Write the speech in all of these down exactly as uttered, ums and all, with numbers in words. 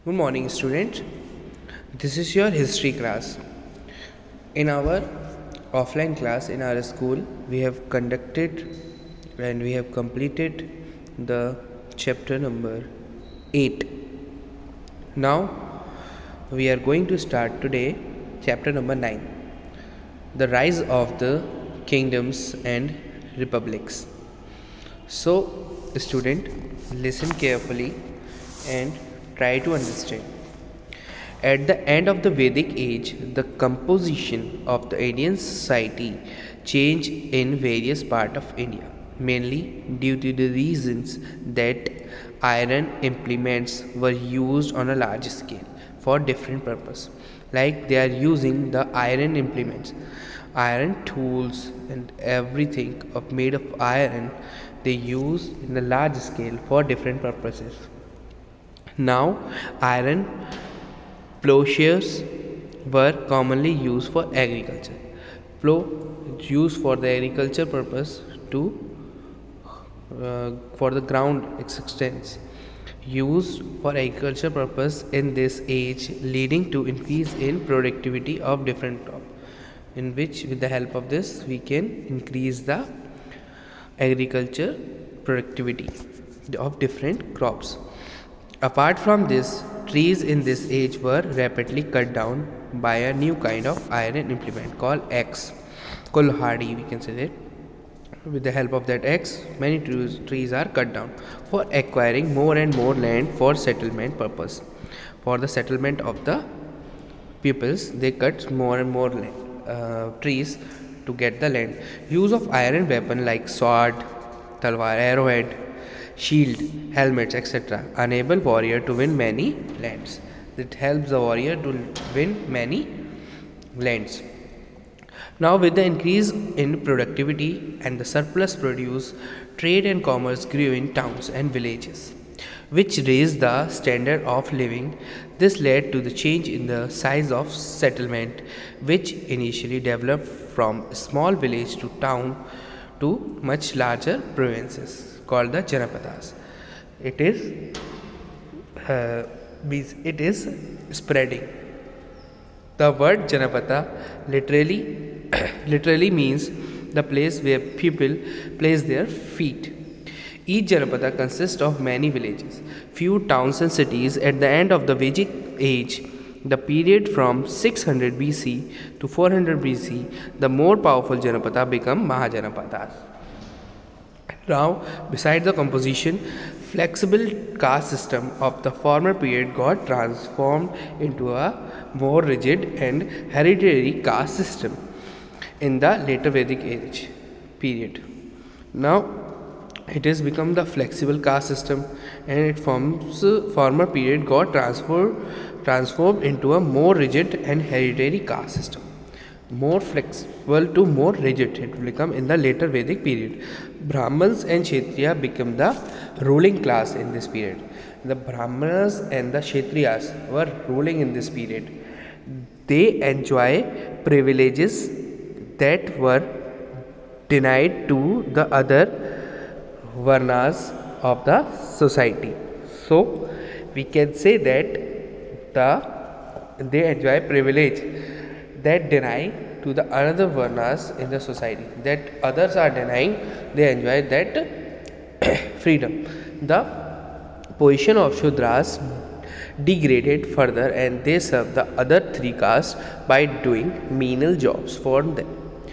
Good morning, students. This is your history class. In our offline class in our school, we have conducted and we have completed the chapter number eight. Now, we are going to start today chapter number nine, the rise of the kingdoms and republics. So, student, listen carefully and try to understand. At the end of the Vedic age, the composition of the Indian society changed in various parts of India, mainly due to the reasons that iron implements were used on a large scale for different purposes. Like they are using the iron implements, iron tools and everything of made of iron they use in a large scale for different purposes. Now, iron plowshares were commonly used for agriculture. Plow is used for the agriculture purpose to uh, for the ground extents used for agriculture purpose in this age, leading to increase in productivity of different crop, in which with the help of this we can increase the agriculture productivity of different crops. Apart from this, trees in this age were rapidly cut down by a new kind of iron implement called axe, kulhadi we can say that. With the help of that axe, many trees, trees are cut down for acquiring more and more land for settlement purpose. For the settlement of the peoples, they cut more and more land, uh, trees to get the land. Use of iron weapon like sword, talwar, arrowhead, shield, helmets, et cetera enable warrior to win many lands. It helps the warrior to win many lands. Now, with the increase in productivity and the surplus produce, trade and commerce grew in towns and villages, which raised the standard of living. This led to the change in the size of settlement, which initially developed from small village to town to much larger provinces called the Janapadas. It is uh, it is spreading. The word Janapada literally literally means the place where people place their feet. Each Janapada consists of many villages, few towns and cities. At the end of the Vedic age, the period from six hundred B C to four hundred B C, the more powerful Janapada become Mahajanapadas. Now, beside the composition, flexible caste system of the former period got transformed into a more rigid and hereditary caste system in the later Vedic age period. Now, it has become the flexible caste system, and it forms uh, former period got transformed transformed into a more rigid and hereditary caste system. More flexible to more rigid it will become in the later Vedic period. Brahmins and Kshatriya became the ruling class in this period. The Brahmanas and the Kshatriyas were ruling in this period. They enjoy privileges that were denied to the other varnas of the society. So we can say that the they enjoy privilege that deny to the other varnas in the society, that others are denying, they enjoy that freedom. The position of Shudras degraded further, and they serve the other three castes by doing menial jobs for them.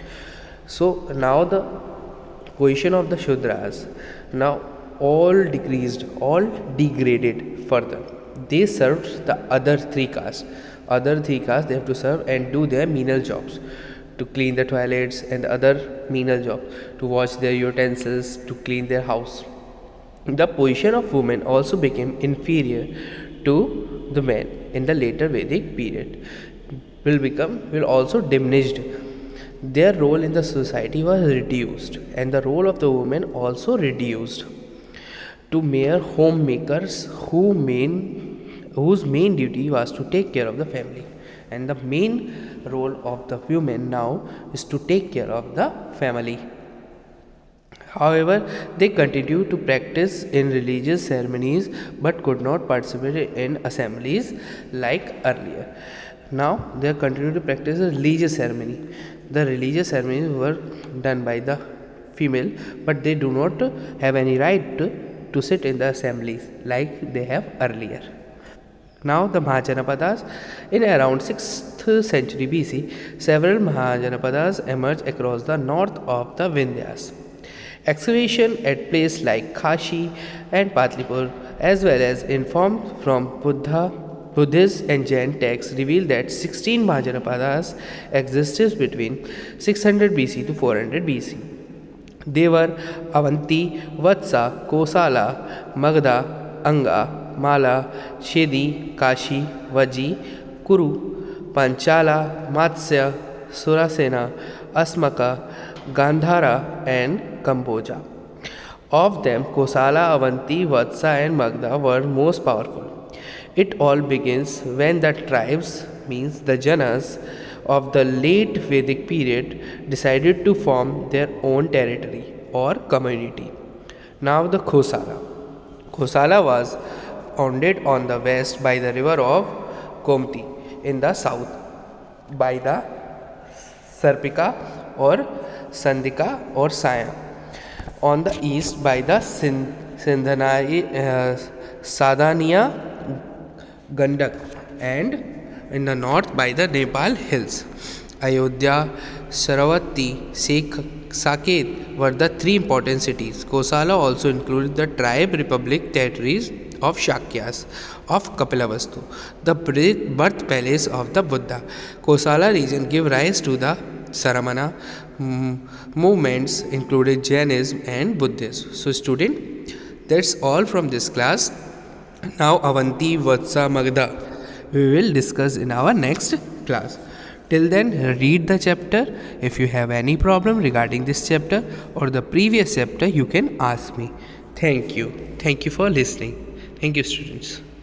So now the position of the Shudras now all decreased, all degraded further. They served the other three castes. Other three castes they have to serve and do their menial jobs, to clean the toilets and other menial jobs, to wash their utensils, to clean their house. The position of women also became inferior to the men in the later Vedic period. Will become will also diminished. Their role in the society was reduced, and the role of the women also reduced to mere homemakers who main whose main duty was to take care of the family. And the main role of the women now is to take care of the family. However, they continued to practice in religious ceremonies but could not participate in assemblies like earlier. Now they continue to practice a religious ceremony. The religious ceremonies were done by the female, but they do not have any right to, to sit in the assemblies like they have earlier. Now the Mahajanapadas. In around sixth century B C, several Mahajanapadas emerged across the north of the Vindhyas. Excavation at places like Kashi and Patlipur, as well as informed from Buddha, Buddhist and Jain texts, reveal that sixteen Mahajanapadas existed between six hundred B C to four hundred B C. They were Avanti, Vatsa, Kosala, Magadha, Anga, Mala, Shedi, Kashi, Vaji, Kuru, Panchala, Matsya, Surasena, Asmaka, Gandhara and Cambodia. Of them, Kosala, Avanti, Vatsa and Magadha were most powerful. It all begins when the tribes, means the Janas, of the late Vedic period decided to form their own territory or community. Now the Kosala. Kosala was founded on the west by the river of Gomti, in the south by the Sarpika or Sandika or Saya, on the east by the Sindhanai, uh, Sadania Gandak, and in the north by the Nepal hills. Ayodhya, Saravati, Saket were the three important cities. Kosala also included the tribe republic territories of Shakyas of Kapilavastu, the birthplace of the Buddha. Kosala region gave rise to the Saramana movements, included Jainism and Buddhism. So student, that's all from this class. Now Avanti, Vatsa, Magadha we will discuss in our next class. Till then, read the chapter. If you have any problem regarding this chapter or the previous chapter, you can ask me. Thank you. Thank you for listening. Thank you, students.